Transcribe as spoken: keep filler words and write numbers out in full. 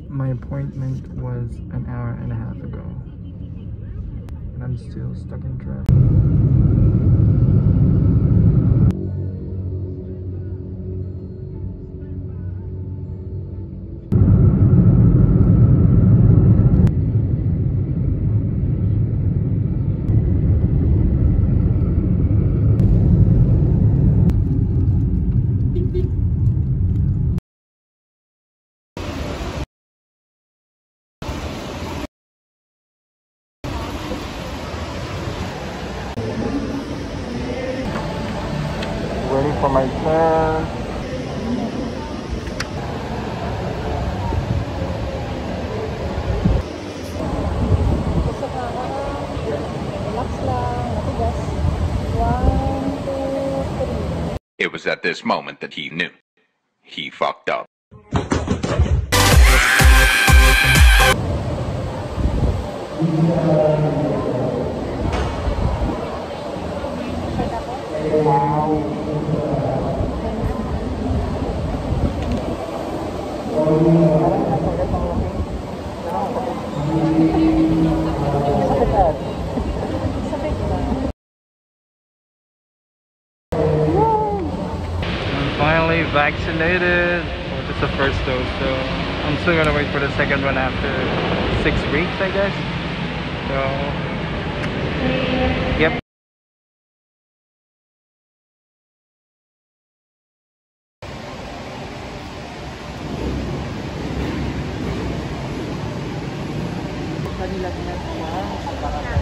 My appointment was an hour and a half ago, and I'm still stuck in traffic. Waiting for my turn. It was at this moment that he knew. He fucked up. I'm finally vaccinated. Well, this is the first dose, so I'm still gonna wait for the second one after six weeks, I guess. So, yep. Kanila ginagawa para